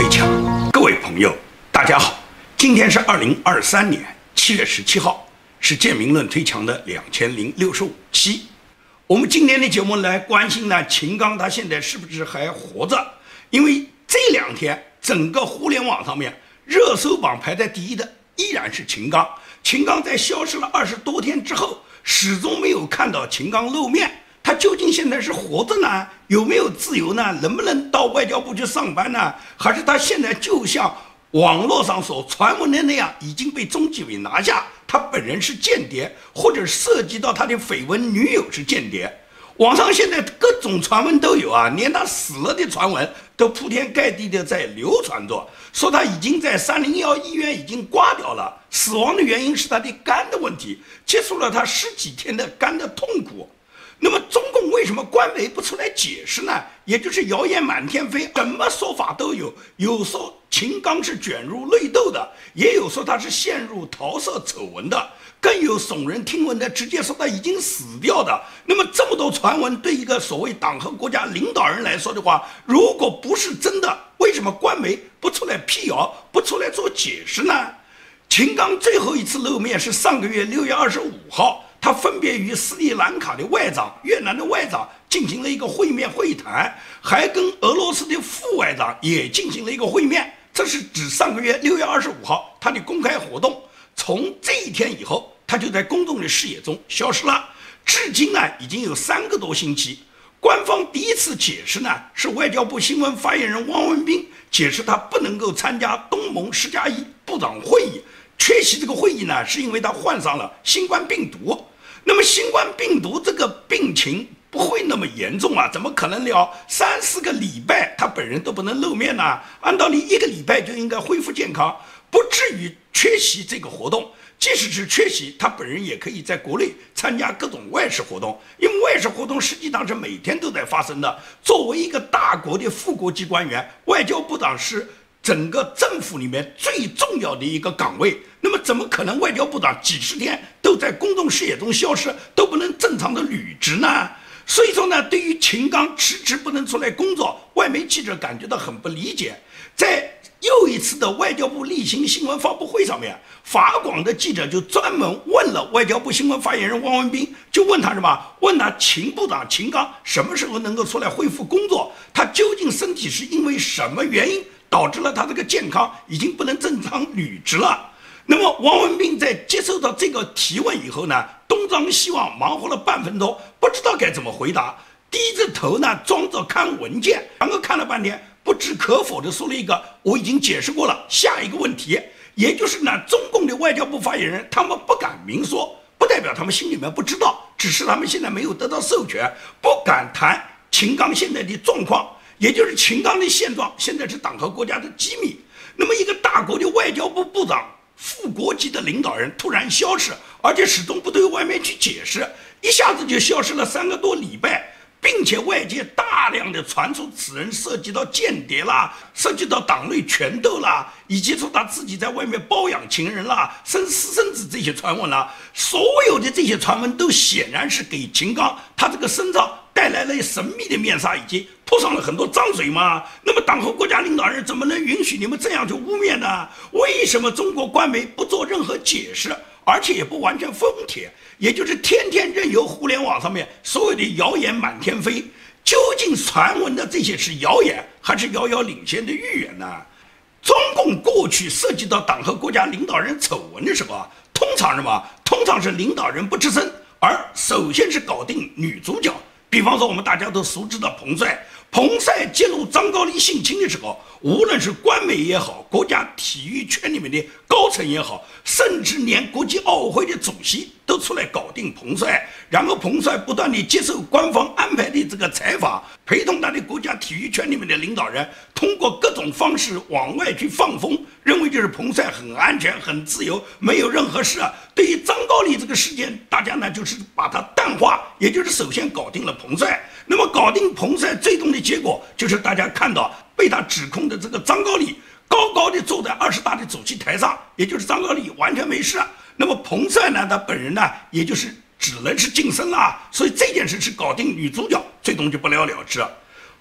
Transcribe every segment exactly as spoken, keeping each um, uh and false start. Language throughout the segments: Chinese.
推墙。各位朋友，大家好，今天是二零二三年七月十七号，是建民论推墙的两千零六十五期。我们今天的节目来关心呢，秦刚他现在是不是还活着？因为这两天整个互联网上面热搜榜排在第一的依然是秦刚。秦刚在消失了二十多天之后，始终没有看到秦刚露面。他究竟现在是活着呢？有没有自由呢？能不能到外交部去上班呢？还是他现在就像网络上所传闻的那样，已经被中纪委拿下，他本人是间谍，或者涉及到他的绯闻女友是间谍？网上现在各种传闻都有啊，连他死了的传闻都铺天盖地的在流传着，说他已经在三零一医院已经挂掉了，死亡的原因是他的肝的问题，结束了他十几天的肝的痛苦。那么中共为什么官媒不出来解释呢？也就是谣言满天飞，什么说法都有，有说秦刚是卷入内斗的，也有说他是陷入桃色丑闻的，更有耸人听闻的直接说他已经死掉的。那么这么多传闻对一个所谓党和国家领导人来说的话，如果不是真的，为什么官媒不出来辟谣，不出来做解释呢？秦刚最后一次露面是上个月六月二十五号，他分别与斯里兰卡的外长、越南的外长进行了一个会面会谈，还跟俄罗斯的副外长也进行了一个会面。这是指上个月六月二十五号他的公开活动。从这一天以后，他就在公众的视野中消失了。至今呢，已经有三个多星期。官方第一次解释呢，是外交部新闻发言人汪文斌解释他不能够参加东盟十加一部长会议。缺席这个会议呢，是因为他患上了新冠病毒。那么新冠病毒这个病情不会那么严重啊，怎么可能聊三四个礼拜他本人都不能露面呢？按道理一个礼拜就应该恢复健康，不至于缺席这个活动。即使是缺席，他本人也可以在国内参加各种外事活动，因为外事活动实际上是每天都在发生的。作为一个大国的副国级官员，外交部长是整个政府里面最重要的一个岗位，那么怎么可能外交部长几十天都在公众视野中消失，都不能正常的履职呢？所以说呢，对于秦刚迟迟不能出来工作，外媒记者感觉到很不理解。在又一次的外交部例行新闻发布会上面，法广的记者就专门问了外交部新闻发言人汪文斌，就问他什么？问他秦部长秦刚什么时候能够出来恢复工作？他究竟身体是因为什么原因导致了他这个健康已经不能正常履职了？那么汪文斌在接受到这个提问以后呢，东张西望，忙活了半分钟，不知道该怎么回答，低着头呢，装着看文件，然后看了半天，不置可否的说了一个我已经解释过了，下一个问题。也就是呢，中共的外交部发言人他们不敢明说，不代表他们心里面不知道，只是他们现在没有得到授权，不敢谈秦刚现在的状况，也就是秦刚的现状现在是党和国家的机密。那么一个大国的外交部部长，副国级的领导人突然消失，而且始终不对外面去解释，一下子就消失了三个多礼拜，并且外界大量的传出此人涉及到间谍啦，涉及到党内权斗啦，以及说他自己在外面包养情人啦，生私生子这些传闻啦，所有的这些传闻都显然是给秦刚他这个身上带来了神秘的面纱，以及泼上了很多脏水嘛。那么党和国家领导人怎么能允许你们这样去污蔑呢？为什么中国官媒不做任何解释，而且也不完全封帖，也就是天天任由互联网上面所有的谣言满天飞？究竟传闻的这些是谣言，还是遥遥领先的预言呢？中共过去涉及到党和国家领导人丑闻的时候啊，通常什么？通常是领导人不吱声，而首先是搞定女主角。比方说我们大家都熟知的彭帅，彭帅揭露张高丽性侵的时候，无论是官媒也好，国家体育圈里面的高层也好，甚至连国际奥委会的主席都出来搞定彭帅，然后彭帅不断地接受官方安排的这个采访，陪同他的国家体育圈里面的领导人通过各种方式往外去放风，认为就是彭帅很安全很自由，没有任何事啊。对于张高丽这个事件，大家呢就是把它淡化，也就是首先搞定了彭帅。那么搞定彭帅最终的结果就是大家看到被他指控的这个张高丽高高的坐在二十大的主席台上，也就是张高丽完全没事。那么彭帅呢，他本人呢，也就是只能是晋升了，所以这件事是搞定女主角，最终就不了了之。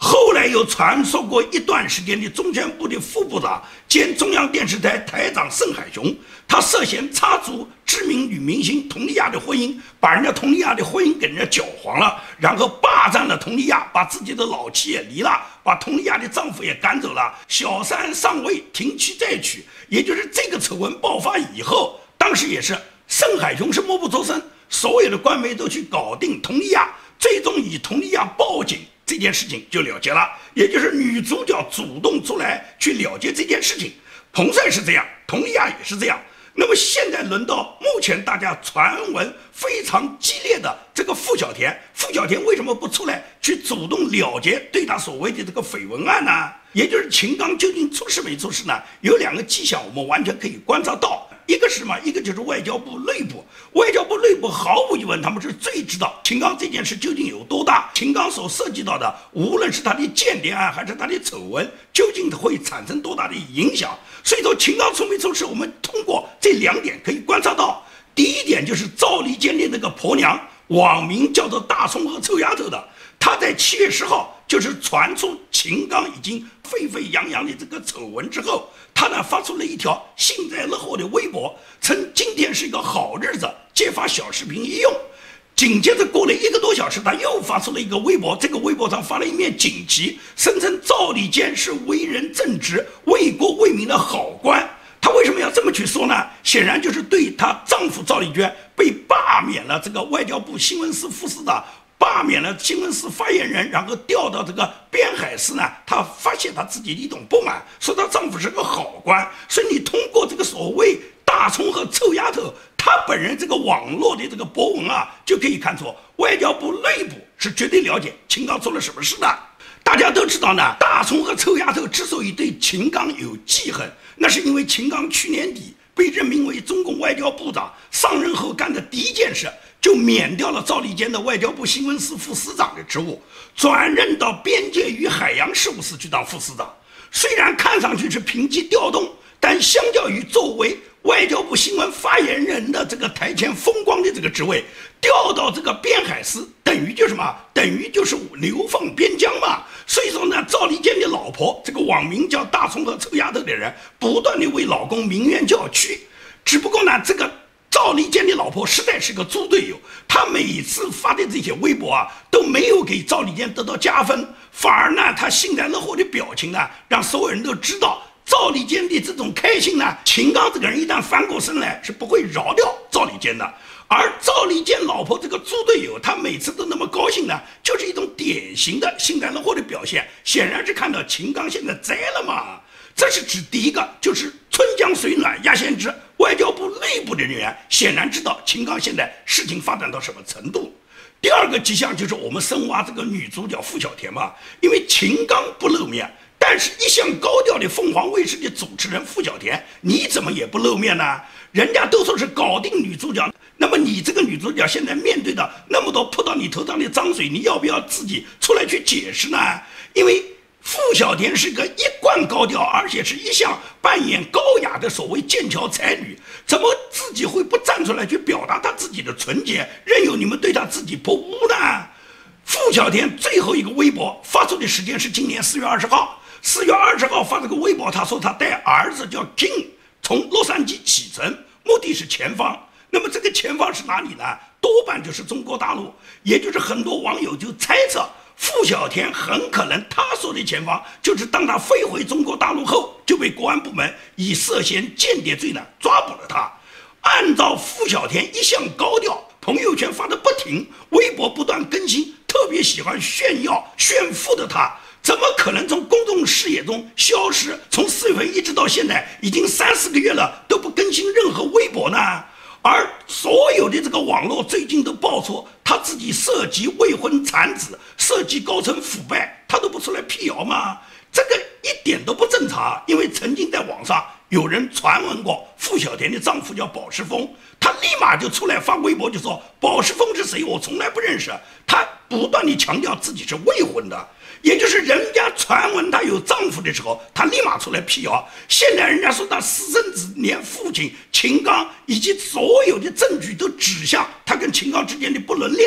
后来又传说过一段时间的中宣部的副部长兼中央电视台台长盛海雄，他涉嫌插足知名女明星佟丽娅的婚姻，把人家佟丽娅的婚姻给人家搅黄了，然后霸占了佟丽娅，把自己的老妻也离了，把佟丽娅的丈夫也赶走了，小三上位，停妻再娶。也就是这个丑闻爆发以后，当时也是盛海雄是默不作声，所有的官媒都去搞定佟丽娅，最终以佟丽娅报警这件事情就了结了，也就是女主角主动出来去了结这件事情。彭帅是这样，佟丽娅也是这样。那么现在轮到目前大家传闻非常激烈的这个傅小田，傅小田为什么不出来去主动了结对他所谓的这个绯闻案呢？也就是秦刚究竟出事没出事呢？有两个迹象我们完全可以观察到，一个是什么？一个就是外交部内部，外交部内部毫无疑问他们是最知道秦刚这件事究竟有多大，秦刚所涉及到的无论是他的间谍案还是他的丑闻，究竟会产生多大的影响。所以说秦刚出没出事，我们通过这两点可以观察到。第一点就是赵立坚的那个婆娘，网名叫做大葱和臭丫头的，她在七月十号就是传出秦刚已经沸沸扬扬的这个丑闻之后，他呢发出了一条幸灾乐祸的微博，称今天是一个好日子，借发小视频一用。紧接着过了一个多小时，他又发出了一个微博，这个微博上发了一面锦旗，声称赵立坚是为人正直、为国为民的好官。她为什么要这么去说呢？显然就是对她丈夫赵丽娟被罢免了这个外交部新闻司副司长，罢免了新闻司发言人，然后调到这个边海司呢，她发泄她自己的一种不满，说她丈夫是个好官。所以你通过这个所谓大葱和臭丫头，她本人这个网络的这个博文啊，就可以看出外交部内部是绝对了解秦刚做了什么事的。大家都知道呢，大葱和臭丫头之所以对秦刚有记恨，那是因为秦刚去年底被任命为中共外交部长，上任后干的第一件事就免掉了赵立坚的外交部新闻司副司长的职务，转任到边界与海洋事务司去当副司长。虽然看上去是平级调动，但相较于作为外交部新闻发言人的这个台前风光的这个职位，调到这个边海司，等于就是什么？等于就是流放边疆嘛。所以说呢，赵立坚的老婆，这个网名叫大葱和臭丫头的人，不断的为老公鸣冤叫屈。只不过呢，这个赵立坚的老婆实在是个猪队友，她每次发的这些微博啊，都没有给赵立坚得到加分，反而呢，她幸灾乐祸的表情呢，让所有人都知道赵立坚的这种开心呢，秦刚这个人一旦翻过身来，是不会饶掉赵立坚的。而赵立坚老婆这个猪队友，他每次都那么高兴呢，就是一种典型的幸灾乐祸的表现，显然是看到秦刚现在栽了嘛。这是指第一个，就是春江水暖鸭先知，外交部内部的人员显然知道秦刚现在事情发展到什么程度。第二个迹象就是我们深挖这个女主角傅小田嘛，因为秦刚不露面，但是一向高调的凤凰卫视的主持人傅小田，你怎么也不露面呢？人家都说是搞定女主角，那么你这个女主角现在面对的那么多泼到你头上的脏水，你要不要自己出来去解释呢？因为傅小田是个一贯高调，而且是一向扮演高雅的所谓剑桥才女，怎么自己会不站出来去表达她自己的纯洁，任由你们对她自己泼污呢？傅小田最后一个微博发出的时间是今年四月二十号，四月二十号发这个微博，他说他带儿子叫 King 从洛杉矶启程，目的是前方。那么这个前方是哪里呢？多半就是中国大陆，也就是很多网友就猜测傅小田很可能他说的前方就是当他飞回中国大陆后，就被国安部门以涉嫌间谍罪呢抓捕了他。按照傅小田一向高调，朋友圈发的不停，微博不断更新，特别喜欢炫耀炫富的他，怎么可能从公众视野中消失？从四月份一直到现在，已经三四个月了，都不更新任何微博呢？而所有的这个网络最近都爆出他自己涉及未婚产子，涉及高层腐败，他都不出来辟谣吗？这个一点都不正常。因为曾经在网上有人传闻过傅小田的丈夫叫保时峰，他立马就出来发微博就说保时峰是谁，我从来不认识。他不断地强调自己是未婚的，也就是人家传闻她有丈夫的时候，她立马出来辟谣。现在人家说她私生子，连父亲秦刚以及所有的证据都指向她跟秦刚之间的不伦恋，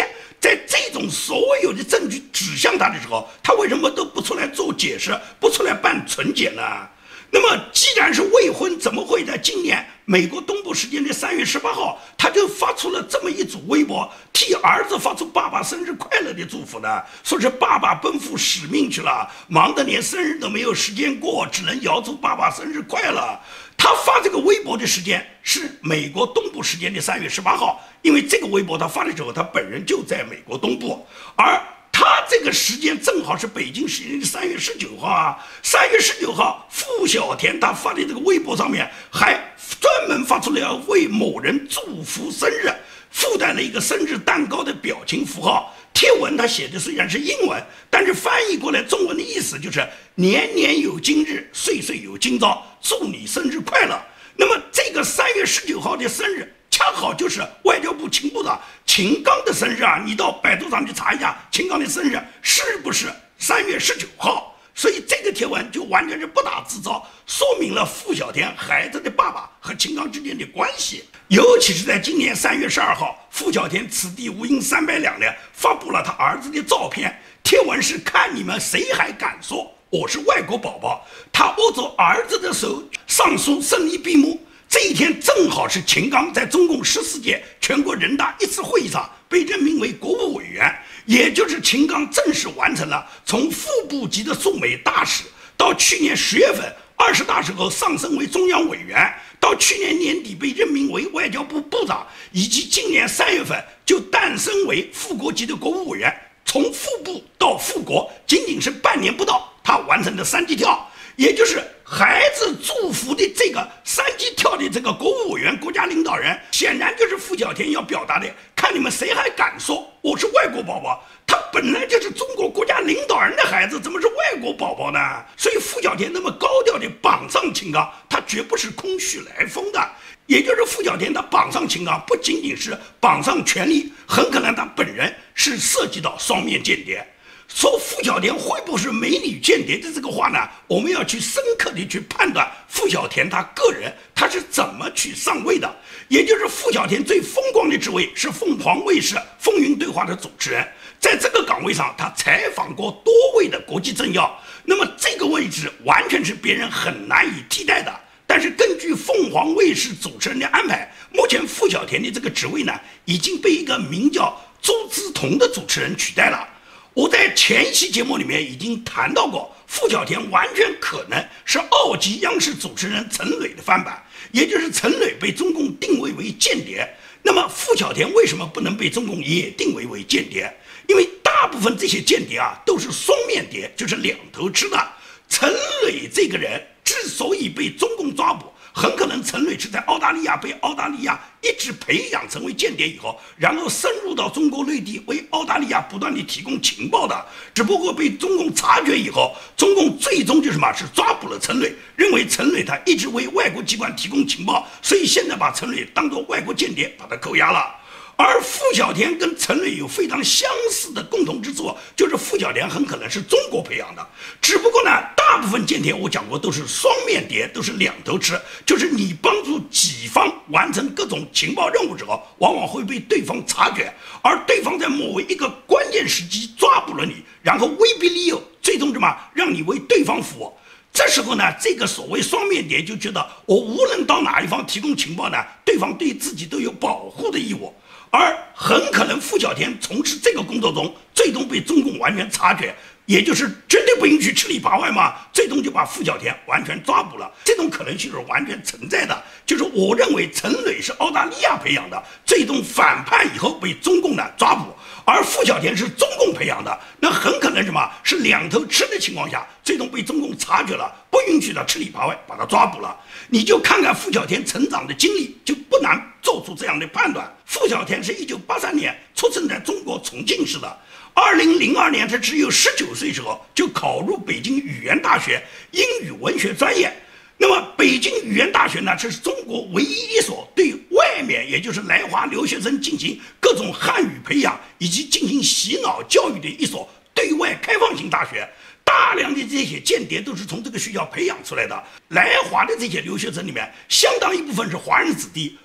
在这种所有的证据指向他的时候，他为什么都不出来做解释，不出来办纯检呢？那么既然是未婚，怎么会在今年美国东部时间的三月十八号，他就发出了这么一组微博，替儿子发出爸爸生日快乐的祝福呢？说是爸爸奔赴使命去了，忙得连生日都没有时间过，只能遥祝爸爸生日快乐。他发这个微博的时间是美国东部时间的三月十八号，因为这个微博他发的时候，他本人就在美国东部，而他这个时间正好是北京时间的三月十九号啊。三月十九号，傅小田他发的这个微博上面还专门发出了要为某人祝福生日，附带了一个生日蛋糕的表情符号。贴文他写的虽然是英文，但是翻译过来中文的意思就是年年有今日，岁岁有今朝，祝你生日快乐。那么这个三月十九号的生日恰好就是外交部情部长秦刚的生日啊！你到百度上去查一下，秦刚的生日是不是三月十九号？所以这个贴文就完全是不打自招，说明了傅小田孩子的爸爸和秦刚之间的关系。尤其是在今年三月十二号，傅小田此地无银三百两的发布了他儿子的照片，贴文是看你们谁还敢说我是外国宝宝。他握着儿子的手，上书胜利闭幕。这一天正好是秦刚在中共十四届全国人大一次会议上被任命为国务委员，也就是秦刚正式完成了从副部级的驻美大使，到去年十月份二十大时候上升为中央委员，到去年年底被任命为外交部部长，以及今年三月份就诞生为副国级的国务委员。从副部到副国仅仅是半年不到，他完成了三级跳，也就是孩子祝福的这个三级跳的这个国务委员、国家领导人，显然就是傅小田要表达的，看你们谁还敢说我是外国宝宝。他本来就是中国国家领导人的孩子，怎么是外国宝宝呢？所以傅小田那么高调的绑上秦刚，他绝不是空穴来风的。也就是傅小田他绑上秦刚，不仅仅是绑上权力，很可能他本人是涉及到双面间谍。说傅小田会不会是美女间谍的这个话呢，我们要去深刻的去判断傅小田他个人他是怎么去上位的。也就是傅小田最风光的职位是凤凰卫视风云对话的主持人，在这个岗位上他采访过多位的国际政要，那么这个位置完全是别人很难以替代的。但是根据凤凰卫视主持人的安排，目前傅小田的这个职位呢已经被一个名叫周之彤的主持人取代了。我在前一期节目里面已经谈到过，傅小田完全可能是澳籍央视主持人陈磊的翻版，也就是陈磊被中共定位为间谍，那么傅小田为什么不能被中共也定位为间谍？因为大部分这些间谍啊都是双面谍，就是两头吃的。陈磊这个人之所以被中共抓捕，很可能陈磊是在澳大利亚被澳大利亚一直培养成为间谍以后，然后深入到中国内地，为澳大利亚不断地提供情报的。只不过被中共察觉以后，中共最终就是什么，是抓捕了陈磊，认为陈磊他一直为外国机关提供情报，所以现在把陈磊当作外国间谍，把他扣押了。而傅小田跟陈磊有非常相似的共同之处，就是傅小田很可能是中国培养的，只不过呢，大部分间谍我讲过都是双面谍，都是两头吃，就是你帮助己方完成各种情报任务之后，往往会被对方察觉，而对方在某一个关键时机抓捕了你，然后威逼利诱，最终什么让你为对方服务。这时候呢，这个所谓双面谍就觉得我无论到哪一方提供情报呢，对方对自己都有保护的义务。而很可能傅小田从事这个工作中，最终被中共完全察觉，也就是绝对不允许吃里扒外嘛，最终就把傅小田完全抓捕了。这种可能性是完全存在的。就是我认为陈磊是澳大利亚培养的，最终反叛以后被中共呢抓捕，而傅小田是中共培养的，那很可能什么是两头吃的情况下，最终被中共察觉了，不允许他吃里扒外，把他抓捕了。你就看看傅小田成长的经历，就不难做出这样的判断。傅小田是一九八三年出生在中国重庆市的，二零零二年他只有十九岁时候就考入北京语言大学英语文学专业。那么北京语言大学呢，这是中国唯一一所对外面也就是来华留学生进行各种汉语培养以及进行洗脑教育的一所对外开放型大学。大量的这些间谍都是从这个学校培养出来的。来华的这些留学生里面，相当一部分是华人子弟，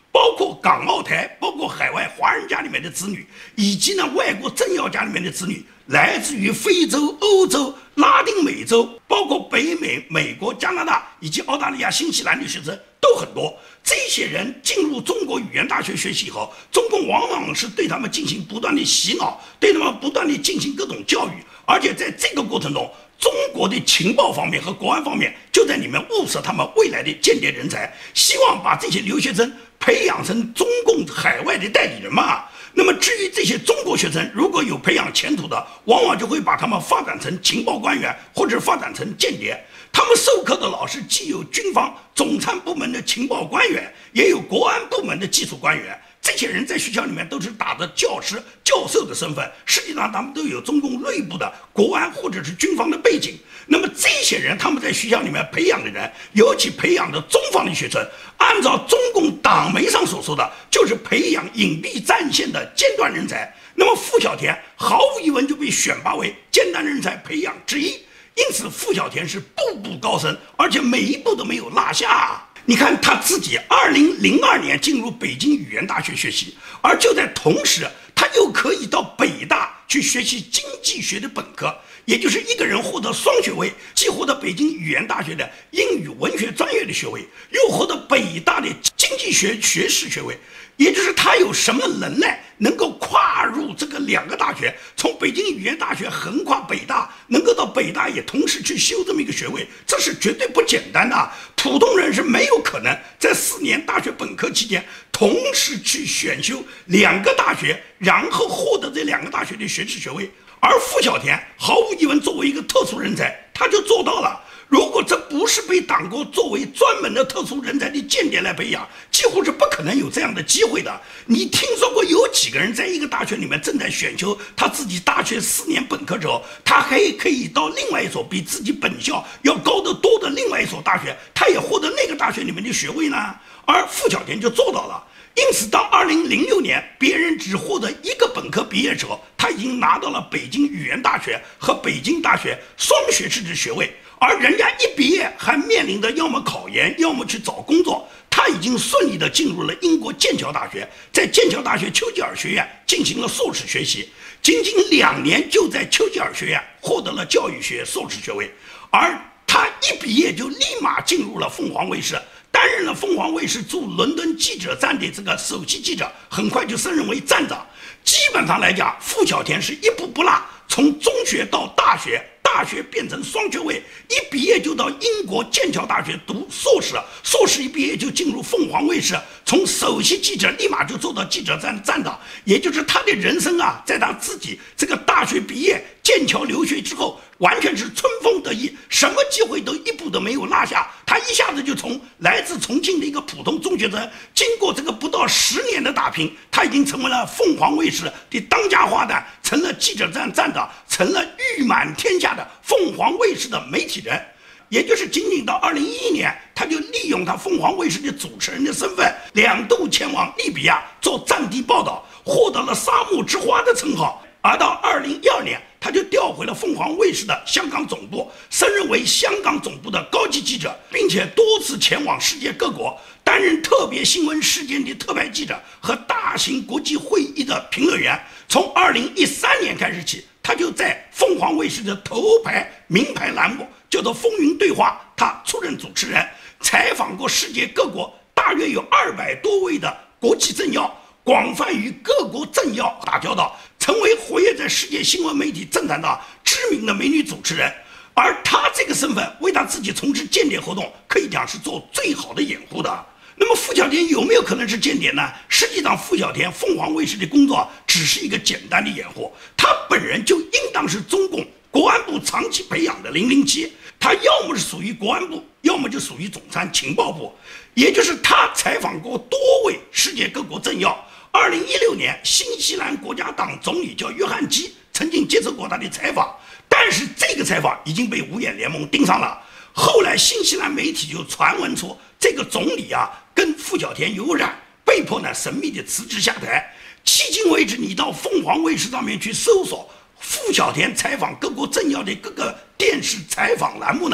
包括港澳台，包括海外华人家里面的子女，以及呢外国政要家里面的子女，来自于非洲、欧洲、拉丁美洲，包括北美、美国、加拿大以及澳大利亚、新西兰的学生都很多。这些人进入中国语言大学学习以后，中共往往是对他们进行不断的洗脑，对他们不断的进行各种教育，而且在这个过程中，中国的情报方面和国安方面就在里面物色他们未来的间谍人才，希望把这些留学生培养成中共海外的代理人嘛。那么至于这些中国学生如果有培养前途的，往往就会把他们发展成情报官员，或者发展成间谍。他们授课的老师既有军方总参部门的情报官员，也有国安部门的技术官员。这些人在学校里面都是打着教师、教授的身份，实际上他们都有中共内部的国安或者是军方的背景。那么这些人他们在学校里面培养的人，尤其培养的中方的学生，按照中共党媒上所说的，就是培养隐蔽战线的尖端人才。那么傅小田毫无疑问就被选拔为尖端人才培养之一，因此傅小田是步步高升，而且每一步都没有落下。你看他自己二零零二年进入北京语言大学学习，而就在同时，他又可以到北大去学习经济学的本科，也就是一个人获得双学位，既获得北京语言大学的英语文学专业的学位，又获得北大的经济学学士学位。也就是他有什么能耐能够跨入这个两个大学，从北京语言大学横跨北大，能够到北大也同时去修这么一个学位，这是绝对不简单的。普通人是没有可能在四年大学本科期间同时去选修两个大学，然后获得这两个大学的学士学位。而傅小田毫无疑问作为一个特殊人才，他就做到了。如果这不是被党国作为专门的特殊人才的间谍来培养，几乎是不可能有这样的机会的。你听说过有几个人在一个大学里面正在选修他自己大学四年本科之后，他还可以到另外一所比自己本校要高得多的另外一所大学，他也获得那个大学里面的学位呢？而傅小田就做到了。因此到二零零六年别人只获得一个本科毕业之后，他已经拿到了北京语言大学和北京大学双学士的学位。而人家一毕业还面临着要么考研，要么去找工作，他已经顺利地进入了英国剑桥大学，在剑桥大学丘吉尔学院进行了硕士学习，仅仅两年就在丘吉尔学院获得了教育学硕士学位。而他一毕业就立马进入了凤凰卫视，担任了凤凰卫视驻伦敦记者站的这个首席记者，很快就升任为站长。基本上来讲，傅小田是一步不落，从中学到大学，大学变成双学位，一毕业就到英国剑桥大学读硕士，硕士一毕业就进入凤凰卫视，从首席记者立马就做到记者站站长。也就是他的人生啊，在他自己这个大学毕业、剑桥留学之后，完全是春风得意，什么机会都一步都没有落下。他一下子就从来自重庆的一个普通中学生，经过这个不到十年的打拼，他已经成为了凤凰卫视的当家花旦，成了记者站站长，成了誉满天下的凤凰卫视的媒体人。也就是仅仅到二零一一年，他就利用他凤凰卫视的主持人的身份，两度前往利比亚做战地报道，获得了沙漠之花的称号。而到二零一二年，他就调回了凤凰卫视的香港总部，升任为香港总部的高级记者，并且多次前往世界各国，担任特别新闻事件的特派记者和大型国际会议的评论员。从二零一三年开始起，他就在凤凰卫视的头牌名牌栏目叫做《风云对话》，他出任主持人，采访过世界各国大约有二百多位的国际政要，广泛与各国政要打交道，成为活跃在世界新闻媒体政坛的知名的美女主持人。而他这个身份为他自己从事间谍活动，可以讲是做最好的掩护的。那么傅小田有没有可能是间谍呢？实际上傅小田凤凰卫视的工作只是一个简单的掩护，他本人就应当是中共国安部长期培养的零零七，他要么是属于国安部，要么就属于总参情报部。也就是他采访过多位世界各国政要。二零一六年，新西兰国家党总理叫约翰基曾经接受过他的采访，但是这个采访已经被五眼联盟盯上了。后来新西兰媒体就传闻出这个总理啊跟傅小田有染，被迫呢神秘的辞职下台。迄今为止，你到凤凰卫视上面去搜索傅小田采访各国政要的各个电视采访栏目呢，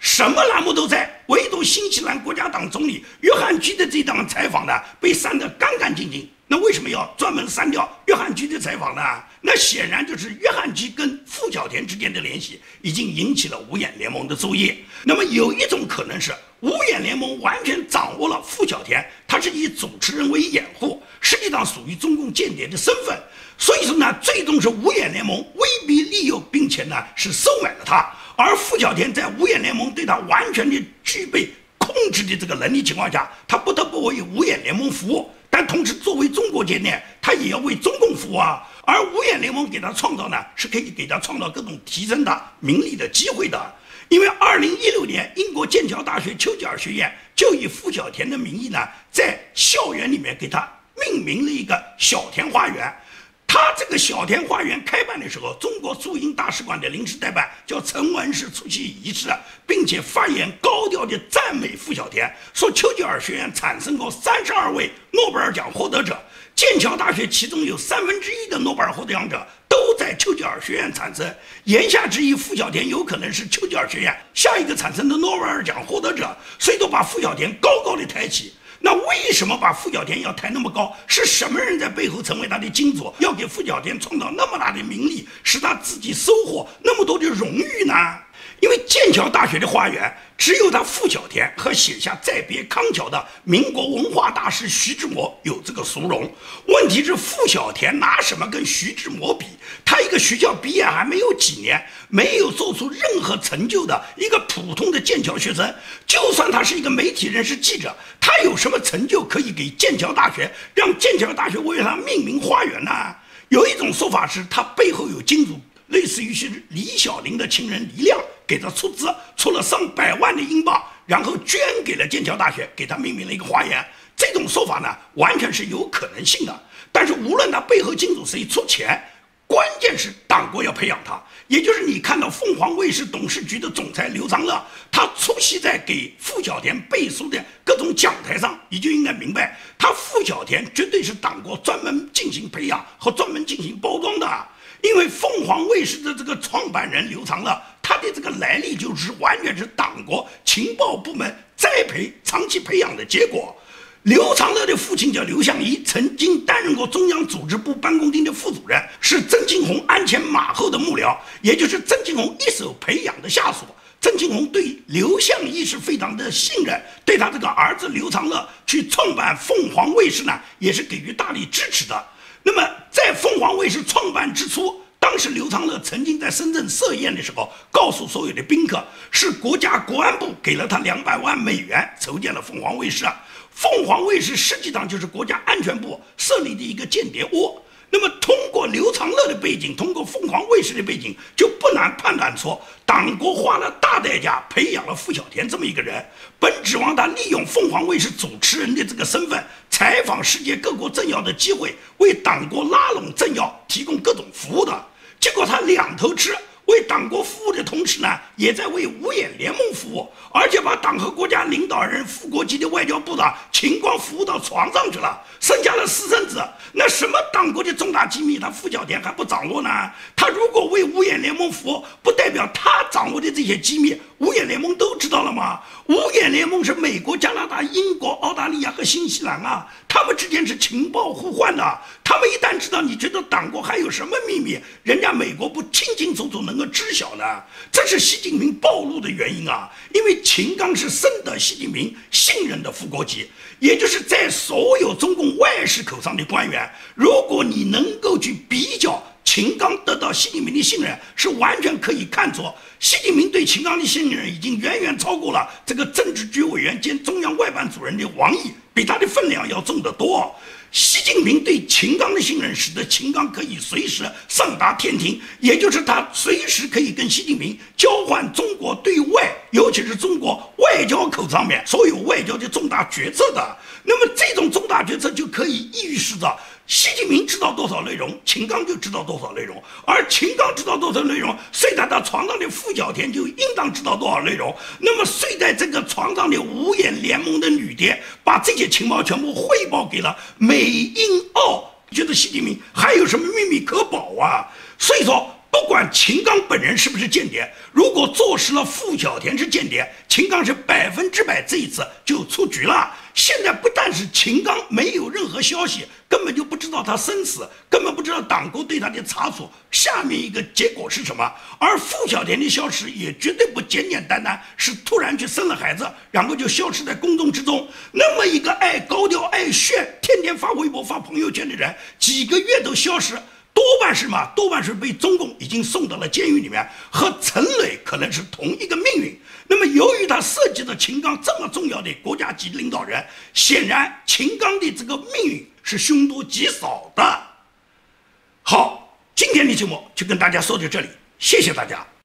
什么栏目都在，唯独新西兰国家党总理约翰居的这档采访呢，被删得干干净净。那为什么要专门删掉约翰居的采访呢？那显然就是约翰居跟傅小田之间的联系已经引起了五眼联盟的注意。那么有一种可能是五眼联盟完全掌握了傅小田，他是以主持人为掩护，实际上属于中共间谍的身份。所以说呢，最终是五眼联盟威逼利诱，并且呢是收买了他。而傅小田在五眼联盟对他完全的具备控制的这个能力情况下，他不得不为五眼联盟服务。但同时，作为中国间谍，他也要为中共服务啊。而五眼联盟给他创造呢，是可以给他创造各种提升的名利的机会的。因为二零一六年，英国剑桥大学丘吉尔学院就以傅小田的名义呢，在校园里面给他命名了一个小田花园。他这个小田花园开办的时候，中国驻英大使馆的临时代办叫陈文世出席仪式，并且发言高调地赞美傅小田，说丘吉尔学院产生过三十二位诺贝尔奖获得者，剑桥大学其中有三分之一的诺贝尔获奖者都在丘吉尔学院产生。言下之意，傅小田有可能是丘吉尔学院下一个产生的诺贝尔奖获得者，所以都把傅小田高高的抬起。那为什么把傅小田要抬那么高？是什么人在背后成为他的金主，要给傅小田创造那么大的名利，使他自己收获那么多的荣誉呢？因为剑桥大学的花园只有他傅小田和写下《再别康桥》的民国文化大师徐志摩有这个殊荣。问题是傅小田拿什么跟徐志摩比？他一个学校毕业还没有几年，没有做出任何成就的一个普通的剑桥学生，就算他是一个媒体人士记者，他有什么成就可以给剑桥大学，让剑桥大学为他命名花园呢？有一种说法是他背后有金主，类似于是李小玲的情人李亮给他出资，出了上百万的英镑，然后捐给了剑桥大学，给他命名了一个花园。这种说法呢，完全是有可能性的。但是无论他背后金主谁出钱，关键是党国要培养他。也就是你看到凤凰卫视董事局的总裁刘长乐，他出席在给傅小田背书的各种讲台上，你就应该明白，他傅小田绝对是党国专门进行培养和专门进行包装的。因为凤凰卫视的这个创办人刘长乐，他的这个来历就是完全是党国情报部门栽培长期培养的结果。刘长乐的父亲叫刘向一，曾经担任过中央组织部办公厅的副主任，是曾庆红鞍前马后的幕僚，也就是曾庆红一手培养的下属。曾庆红对刘向一是非常的信任，对他这个儿子刘长乐去创办凤凰卫视呢，也是给予大力支持的。那么在凤凰卫视创办之初，当时刘长乐曾经在深圳设宴的时候，告诉所有的宾客，是国家国安部给了他两百万美元筹建了凤凰卫视。凤凰卫视实际上就是国家安全部设立的一个间谍窝。那么通过刘长乐的背景，通过凤凰卫视的背景，就不难判断出党国花了大代价培养了傅小田这么一个人，本指望他利用凤凰卫视主持人的这个身份，采访世界各国政要的机会，为党国拉拢政要提供各种服务的。结果他两头吃，为党国服务的同时呢，也在为五眼联盟服务，而且把党和国家领导人副国级的外交部长秦刚服务到床上去了，剩下了私生子。那什么党国的重大机密，他傅小田还不掌握呢？他如果为五眼联盟服务，不代表他掌握的这些机密，五眼联盟都知道了吗？五眼联盟是美国、加拿大、英国、澳大利亚和新西兰啊，他们之间是情报互换的。他们一旦知道你觉得党国还有什么秘密，人家美国不清清楚楚能够知晓呢？这是习近平暴露的原因啊！因为秦刚是深得习近平信任的副国级，也就是在所有中共外事口上的官员，如果你能够去比较秦刚得到习近平的信任，是完全可以看出习近平对秦刚的信任已经远远超过了这个政治局委员兼中央外办主任的王毅，比他的分量要重得多。习近平对秦刚的信任，使得秦刚可以随时上达天庭，也就是他随时可以跟习近平交换中国对外，尤其是中国外交口上面所有外交的重大决策的。那么这种重大决策就可以预示着习近平知道多少内容，秦刚就知道多少内容，而秦刚知道多少内容，睡在他床上的傅小田就应当知道多少内容。那么睡在这个床上的五眼联盟的女谍，把这些情报全部汇报给了美英澳，觉得习近平还有什么秘密可保啊？所以说，不管秦刚本人是不是间谍，如果坐实了傅小田是间谍，秦刚是百分之百这一次就出局了。现在不但是秦刚没有任何消息，根本就不知道他生死，根本不知道党国对他的查处下面一个结果是什么。而傅小田的消失也绝对不简简单单是突然去生了孩子，然后就消失在公众之中。那么一个爱高调、爱炫、天天发微博、发朋友圈的人，几个月都消失。多半是嘛？多半是被中共已经送到了监狱里面，和陈磊可能是同一个命运。那么，由于他涉及到秦刚这么重要的国家级领导人，显然秦刚的这个命运是凶多吉少的。好，今天的节目就跟大家说到这里，谢谢大家。